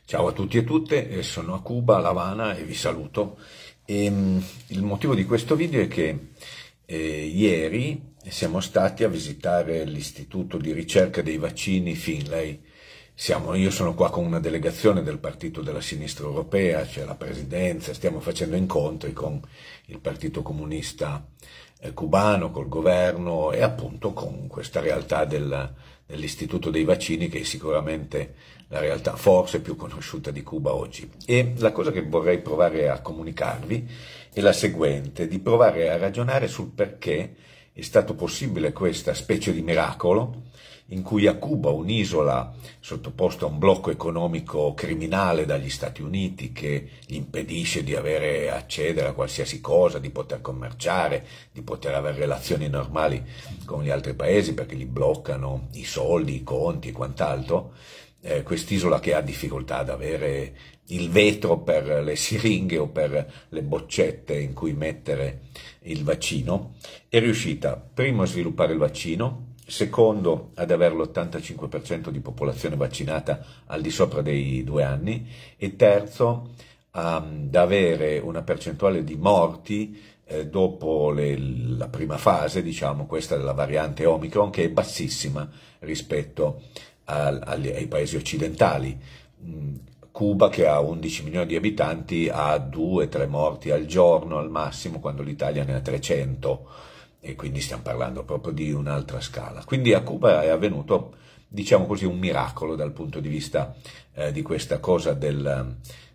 Ciao a tutti e tutte, sono a Cuba, La Habana e vi saluto. Il motivo di questo video è che ieri siamo stati a visitare l'Istituto di ricerca dei vaccini Finlay. Io sono qua con una delegazione del Partito della Sinistra Europea, c'è la Presidenza, stiamo facendo incontri con il Partito Comunista cubano, col governo e appunto con questa realtà dell'Istituto dei Vaccini, che è sicuramente la realtà forse più conosciuta di Cuba oggi. E la cosa che vorrei provare a comunicarvi è la seguente: di provare a ragionare sul perché è stato possibile questa specie di miracolo in cui a Cuba, un'isola sottoposta a un blocco economico criminale dagli Stati Uniti che gli impedisce di accedere a qualsiasi cosa, di poter commerciare, di poter avere relazioni normali con gli altri paesi perché gli bloccano i soldi, i conti e quant'altro, quest'isola che ha difficoltà ad avere il vetro per le siringhe o per le boccette in cui mettere il vaccino, è riuscita primo a sviluppare il vaccino, secondo ad avere l'85% di popolazione vaccinata al di sopra dei 2 anni e terzo ad avere una percentuale di morti dopo la prima fase, diciamo questa della variante Omicron, che è bassissima rispetto ai paesi occidentali. Cuba, che ha 11 milioni di abitanti, ha 2-3 morti al giorno al massimo, quando l'Italia ne ha 300, e quindi stiamo parlando proprio di un'altra scala. Quindi a Cuba è avvenuto, diciamo così, un miracolo dal punto di vista di questa cosa del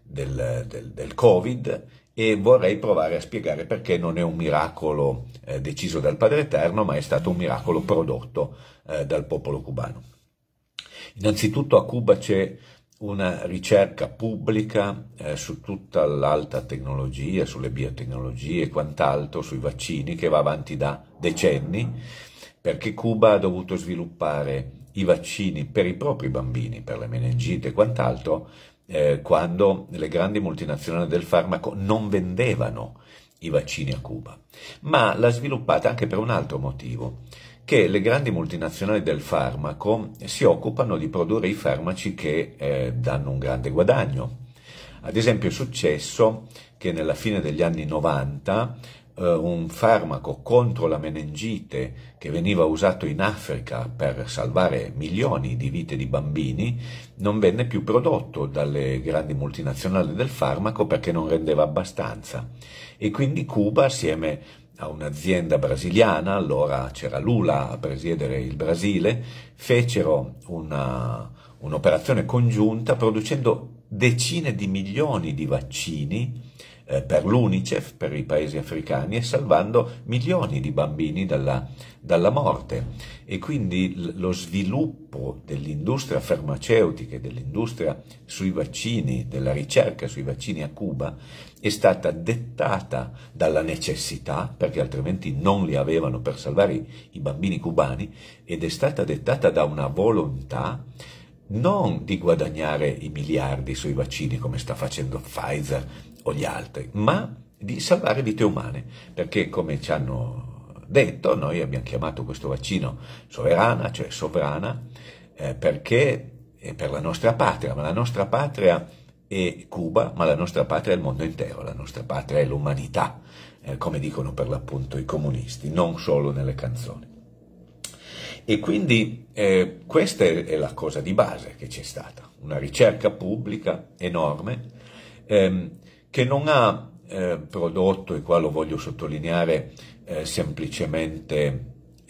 Covid, e vorrei provare a spiegare perché non è un miracolo deciso dal Padre Eterno, ma è stato un miracolo prodotto dal popolo cubano. Innanzitutto a Cuba c'è una ricerca pubblica su tutta l'alta tecnologia, sulle biotecnologie e quant'altro, sui vaccini, che va avanti da decenni, perché Cuba ha dovuto sviluppare i vaccini per i propri bambini, per le meningite e quant'altro, quando le grandi multinazionali del farmaco non vendevano i vaccini a Cuba. Ma l'ha sviluppata anche per un altro motivo, che le grandi multinazionali del farmaco si occupano di produrre i farmaci che danno un grande guadagno. Ad esempio è successo che nella fine degli anni 90 un farmaco contro la meningite che veniva usato in Africa per salvare milioni di vite di bambini non venne più prodotto dalle grandi multinazionali del farmaco perché non rendeva abbastanza, e quindi Cuba, assieme a un'azienda brasiliana, allora c'era Lula a presiedere il Brasile, fecero un'operazione congiunta producendo decine di milioni di vaccini per l'UNICEF, per i paesi africani, e salvando milioni di bambini dalla morte. E quindi lo sviluppo dell'industria farmaceutica e dell'industria sui vaccini, della ricerca sui vaccini a Cuba, è stata dettata dalla necessità, perché altrimenti non li avevano per salvare i bambini cubani, ed è stata dettata da una volontà non di guadagnare i miliardi sui vaccini come sta facendo Pfizer o gli altri, ma di salvare vite umane, perché come ci hanno detto, noi abbiamo chiamato questo vaccino Soverana, cioè sovrana, perché è per la nostra patria, ma la nostra patria è Cuba, ma la nostra patria è il mondo intero, la nostra patria è l'umanità, come dicono per l'appunto i comunisti, non solo nelle canzoni. E quindi questa è la cosa di base che c'è stata, una ricerca pubblica enorme che non ha prodotto, e qua lo voglio sottolineare, semplicemente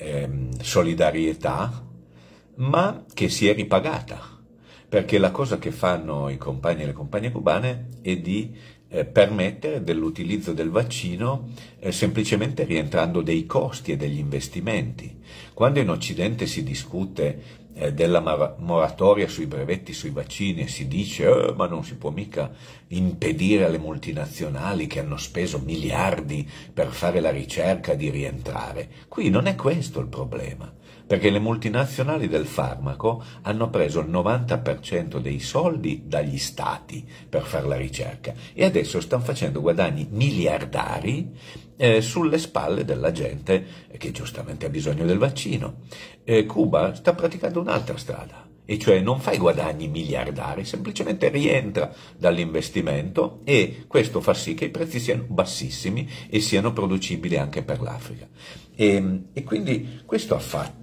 solidarietà, ma che si è ripagata, perché la cosa che fanno i compagni e le compagne cubane è di permettere dell'utilizzo del vaccino semplicemente rientrando dei costi e degli investimenti. Quando in Occidente si discute della moratoria sui brevetti sui vaccini e si dice ma non si può mica impedire alle multinazionali che hanno speso miliardi per fare la ricerca di rientrare, qui non è questo il problema, perché le multinazionali del farmaco hanno preso il 90% dei soldi dagli stati per fare la ricerca e adesso stanno facendo guadagni miliardari sulle spalle della gente che giustamente ha bisogno del vaccino. Cuba sta praticando un'altra strada, e cioè non fai guadagni miliardari, semplicemente rientra dall'investimento e questo fa sì che i prezzi siano bassissimi e siano producibili anche per l'Africa. E quindi questo ha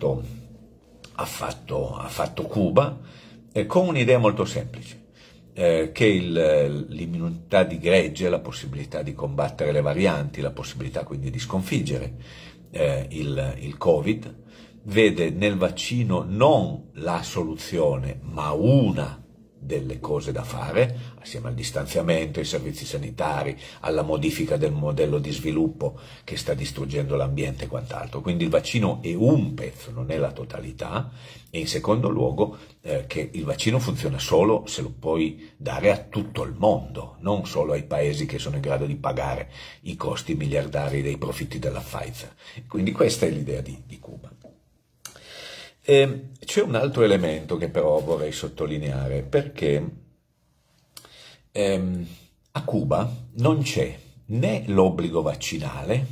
fatto Cuba con un'idea molto semplice. Che l'immunità di gregge, la possibilità di combattere le varianti, la possibilità quindi di sconfiggere il Covid, vede nel vaccino non la soluzione, ma una delle cose da fare, assieme al distanziamento, ai servizi sanitari, alla modifica del modello di sviluppo che sta distruggendo l'ambiente e quant'altro. Quindi il vaccino è un pezzo, non è la totalità, e in secondo luogo che il vaccino funziona solo se lo puoi dare a tutto il mondo, non solo ai paesi che sono in grado di pagare i costi miliardari dei profitti della Pfizer. Quindi questa è l'idea di Cuba. C'è un altro elemento che però vorrei sottolineare, perché a Cuba non c'è né l'obbligo vaccinale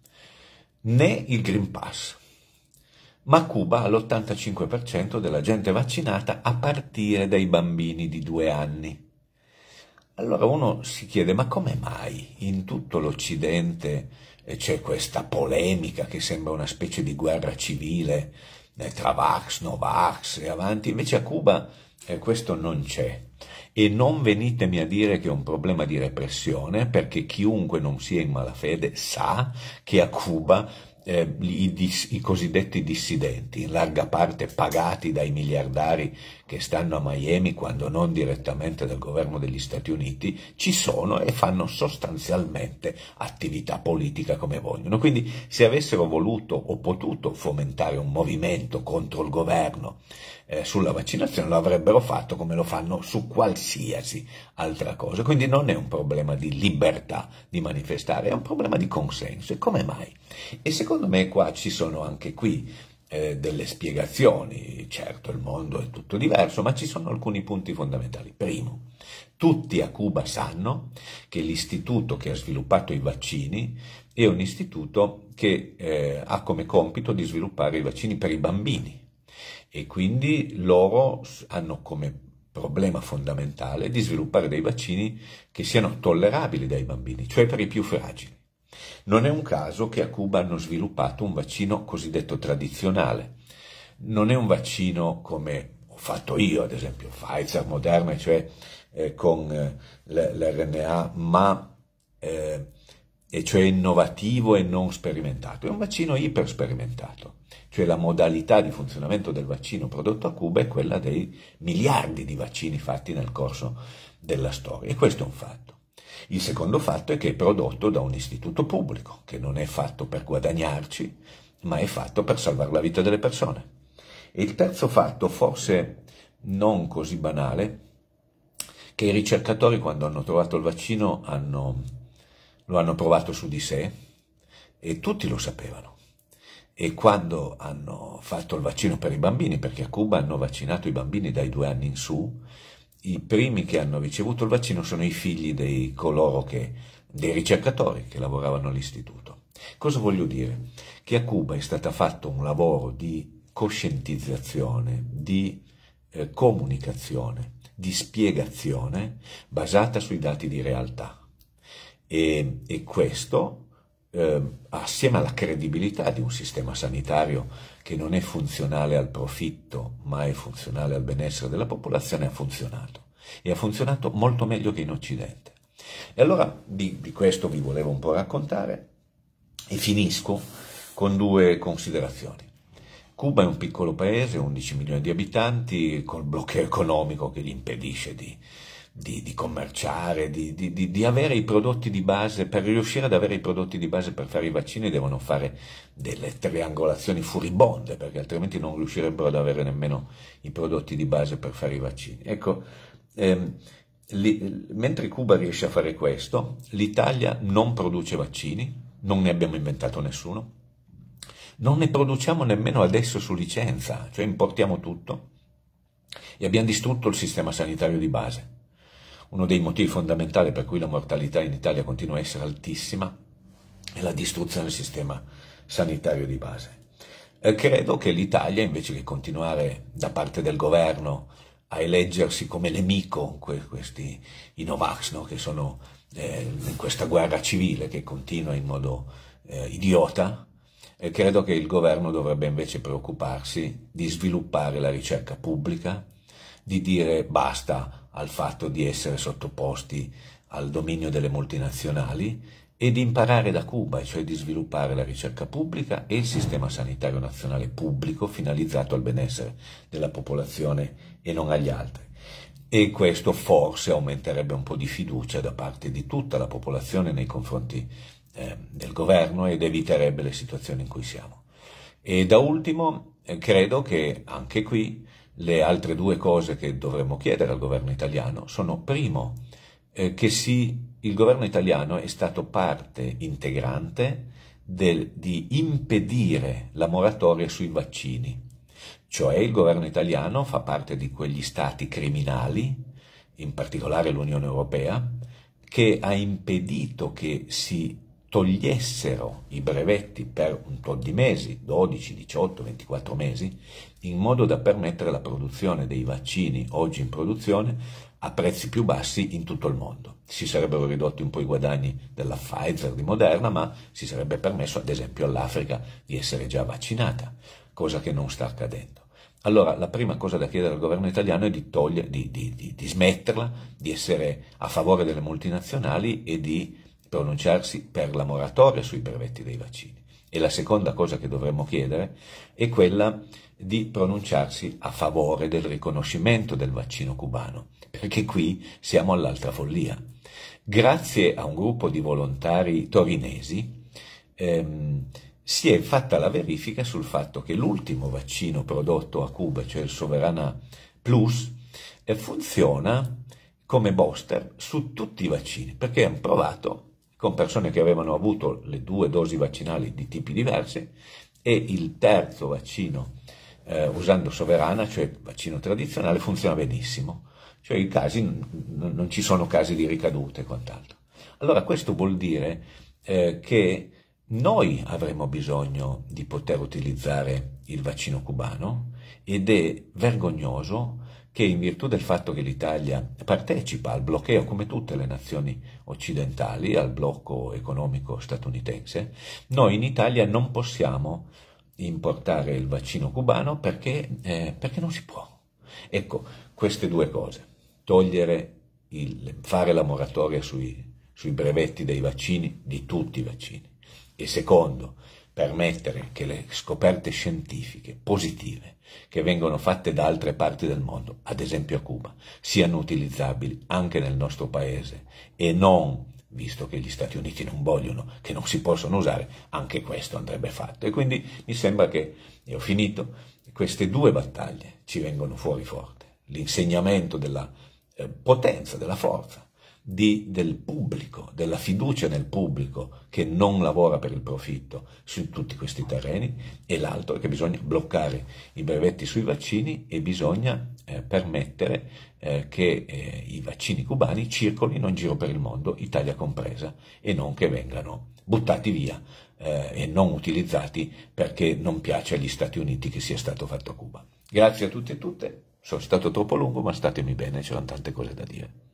né il Green Pass, ma a Cuba ha l'85% della gente vaccinata a partire dai bambini di 2 anni. Allora uno si chiede, ma come mai in tutto l'Occidente c'è questa polemica che sembra una specie di guerra civile tra Vax, Novax e avanti, invece a Cuba questo non c'è. E non venitemi a dire che è un problema di repressione, perché chiunque non sia in malafede sa che a Cuba i cosiddetti dissidenti, in larga parte pagati dai miliardari che stanno a Miami, quando non direttamente dal governo degli Stati Uniti, ci sono e fanno sostanzialmente attività politica come vogliono. Quindi se avessero voluto o potuto fomentare un movimento contro il governo sulla vaccinazione, lo avrebbero fatto come lo fanno su qualsiasi altra cosa. Quindi non è un problema di libertà di manifestare, è un problema di consenso. E come mai? E secondo me qua ci sono anche qui delle spiegazioni. Certo, il mondo è tutto diverso, ma ci sono alcuni punti fondamentali. Primo, tutti a Cuba sanno che l'istituto che ha sviluppato i vaccini è un istituto che ha come compito di sviluppare i vaccini per i bambini, e quindi loro hanno come problema fondamentale di sviluppare dei vaccini che siano tollerabili dai bambini, cioè per i più fragili. Non è un caso che a Cuba hanno sviluppato un vaccino cosiddetto tradizionale. Non è un vaccino come ho fatto io, ad esempio Pfizer, Moderna, cioè con l'RNA, ma cioè innovativo e non sperimentato. È un vaccino ipersperimentato. Cioè la modalità di funzionamento del vaccino prodotto a Cuba è quella dei miliardi di vaccini fatti nel corso della storia, e questo è un fatto. Il secondo fatto è che è prodotto da un istituto pubblico, che non è fatto per guadagnarci, ma è fatto per salvare la vita delle persone. E il terzo fatto, forse non così banale, che i ricercatori, quando hanno trovato il vaccino, lo hanno provato su di sé, e tutti lo sapevano. E quando hanno fatto il vaccino per i bambini, perché a Cuba hanno vaccinato i bambini dai 2 anni in su, i primi che hanno ricevuto il vaccino sono i figli dei ricercatori che lavoravano all'istituto. Cosa voglio dire? Che a Cuba è stato fatto un lavoro di coscientizzazione, di comunicazione, di spiegazione basata sui dati di realtà. E questo assieme alla credibilità di un sistema sanitario che non è funzionale al profitto, ma è funzionale al benessere della popolazione, ha funzionato. E ha funzionato molto meglio che in Occidente. E allora di questo vi volevo un po' raccontare, e finisco con 2 considerazioni. Cuba è un piccolo paese, 11 milioni di abitanti, col blocco economico che gli impedisce di commerciare, di avere i prodotti di base. Per riuscire ad avere i prodotti di base per fare i vaccini devono fare delle triangolazioni furibonde, perché altrimenti non riuscirebbero ad avere nemmeno i prodotti di base per fare i vaccini. Ecco, mentre Cuba riesce a fare questo, l'Italia non produce vaccini, non ne abbiamo inventato nessuno, non ne produciamo nemmeno adesso su licenza, cioè importiamo tutto, e abbiamo distrutto il sistema sanitario di base. Uno dei motivi fondamentali per cui la mortalità in Italia continua a essere altissima è la distruzione del sistema sanitario di base. Credo che l'Italia, invece che continuare da parte del governo a eleggersi come nemico i Novax, no? Che sono in questa guerra civile che continua in modo idiota, credo che il governo dovrebbe invece preoccuparsi di sviluppare la ricerca pubblica, di dire basta al fatto di essere sottoposti al dominio delle multinazionali e di imparare da Cuba, cioè di sviluppare la ricerca pubblica e il sistema sanitario nazionale pubblico finalizzato al benessere della popolazione e non agli altri. E questo forse aumenterebbe un po' di fiducia da parte di tutta la popolazione nei confronti del governo ed eviterebbe le situazioni in cui siamo. E da ultimo, credo che anche qui le altre due cose che dovremmo chiedere al governo italiano sono, primo, il governo italiano è stato parte integrante di impedire la moratoria sui vaccini, cioè il governo italiano fa parte di quegli stati criminali, in particolare l'Unione Europea, che ha impedito che si togliessero i brevetti per un tot di mesi, 12, 18, 24 mesi, in modo da permettere la produzione dei vaccini oggi in produzione a prezzi più bassi in tutto il mondo. Si sarebbero ridotti un po' i guadagni della Pfizer, di Moderna, ma si sarebbe permesso ad esempio all'Africa di essere già vaccinata, cosa che non sta accadendo. Allora la prima cosa da chiedere al governo italiano è di smetterla, di essere a favore delle multinazionali e di pronunciarsi per la moratoria sui brevetti dei vaccini. E la seconda cosa che dovremmo chiedere è quella di pronunciarsi a favore del riconoscimento del vaccino cubano, perché qui siamo all'altra follia. Grazie a un gruppo di volontari torinesi si è fatta la verifica sul fatto che l'ultimo vaccino prodotto a Cuba, cioè il Soberana Plus, funziona come booster su tutti i vaccini, perché hanno provato con persone che avevano avuto le 2 dosi vaccinali di tipi diversi e il terzo vaccino usando Soberana, cioè vaccino tradizionale, funziona benissimo, cioè i casi non ci sono casi di ricadute e quant'altro. Allora questo vuol dire che noi avremo bisogno di poter utilizzare il vaccino cubano ed è vergognoso che in virtù del fatto che l'Italia partecipa al bloqueo, come tutte le nazioni occidentali, al blocco economico statunitense, noi in Italia non possiamo importare il vaccino cubano perché non si può. Ecco, queste due cose, fare la moratoria sui brevetti dei vaccini, di tutti i vaccini, e secondo, permettere che le scoperte scientifiche positive che vengono fatte da altre parti del mondo, ad esempio a Cuba, siano utilizzabili anche nel nostro paese e non, visto che gli Stati Uniti non vogliono, che non si possono usare, anche questo andrebbe fatto. E quindi mi sembra che, e ho finito, queste due battaglie ci vengono fuori forte. L'insegnamento della potenza, della forza, del pubblico, della fiducia nel pubblico che non lavora per il profitto su tutti questi terreni, e l'altro è che bisogna bloccare i brevetti sui vaccini e bisogna permettere che i vaccini cubani circolino in giro per il mondo, Italia compresa, e non che vengano buttati via e non utilizzati perché non piace agli Stati Uniti che sia stato fatto a Cuba. Grazie a tutti e tutte, sono stato troppo lungo ma statemi bene, c'erano tante cose da dire.